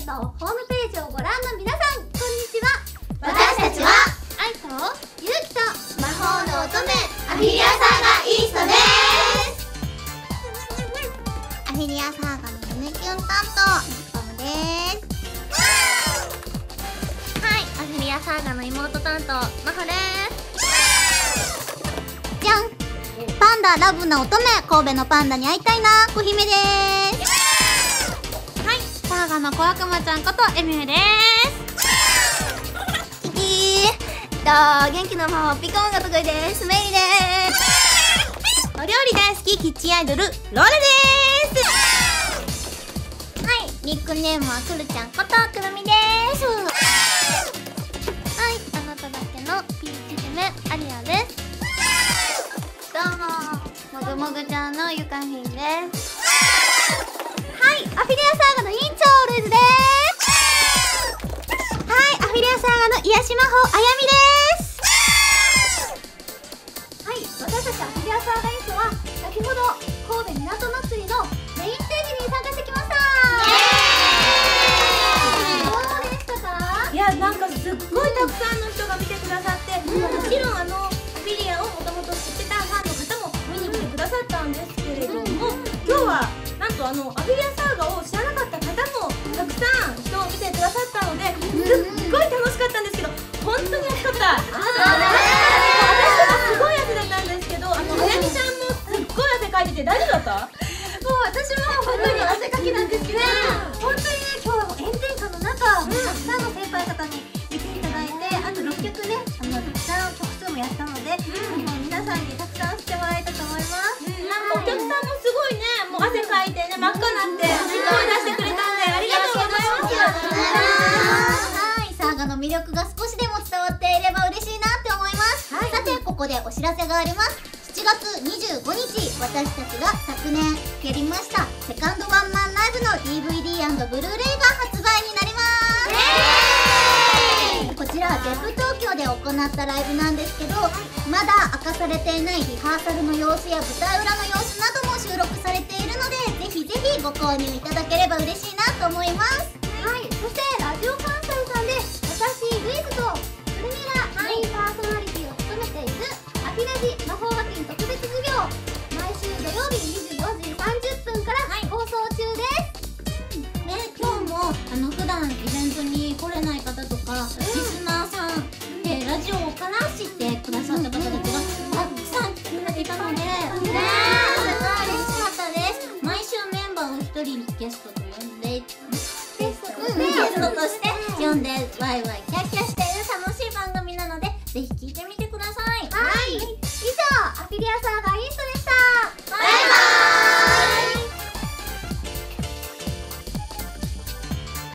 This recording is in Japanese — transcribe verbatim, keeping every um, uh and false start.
ストホームページをご覧の皆さん、こんにちは。 私たちは愛と勇気と魔法の乙女アフィリアサーガイーストです。 アフィリアサーガの胸キュン担当パムです。 はい、アフィリアサーガの妹担当マホです。 じゃん、パンダラブな乙女、神戸のパンダに会いたいな小姫です。 はい、サーガの小悪魔ちゃんことエミューです。 キキーと元気の魔法ピコンが得意です。メイリです。 お料理大好きキッチンアイドルローレです。 はい、ニックネームはくるちゃんことくるみです。 はい、あなただけのピーチ姫アリアです。 どうももぐもぐちゃんのゆかひんです。 はい、アフィリアサーガの委員長ルイズです。はい、アフィリアサーガの癒し魔法あやみです。はい、私たちアフィリアサーガ委員長は先ほど神戸港祭りのメインステージに参加してきました。どうでしたか？ いや、なんかすっごいたくさんの人が見てくださって、もちろんあのアフィリアをもともと知ってたファンの方も見に来てくださったんですけれども、今日はなんとあのアフィリアサーガを知らなかった方もたくさん人を見てくださったので、すっごい楽しかったんですけど、本当に暑かった。私とかすごい汗だったんですけど、あのあやみちゃんもすっごい汗かいてて大丈夫だった？ もう私も本当に汗かきなんですけど、本当にね、今日はもう炎天下の中、たくさんの先輩方に見ていただいて、あとろっきょくね、あのたくさん曲数もやったので、もう皆さんにたくさんしてもらえたと思います。 なんかお客さんもすごいね、もう汗かいてね、真っ赤になって声出してくれたんで、ありがとうございます。 はい、サーガの魅力が少しでも伝わっていれば嬉しいなって思います。 はい、 さてここでお知らせがあります。しちがつにじゅうごにち、私たちが昨年やりましたセカンドワンマンライブの ディーブイディー&ブルーレイが発売になります。こちら ゼップ 東京で行ったライブなんですけど、まだ明かされていないリハーサルの様子や舞台裏の様子なども収録されているので、ぜひぜひご購入いただければ嬉しいなと思います。 はい、そしてラジオ関西さんで私ルイズとくるみがメインパーソナリティを務めているアフィラジ魔法学院特別授業、毎週土曜日にじゅうよじさんじゅっぷんから放送中です。 ね、今日もあの普段イベントに来れない方とか、リスナーさんでラジオから知ってくださった方たちがたくさん来てくれていたので、ね、それが嬉しかったです。毎週メンバーを一人ゲストと呼んで、 ゲストとゲストとして呼んでワイワイキャッキャしている楽しい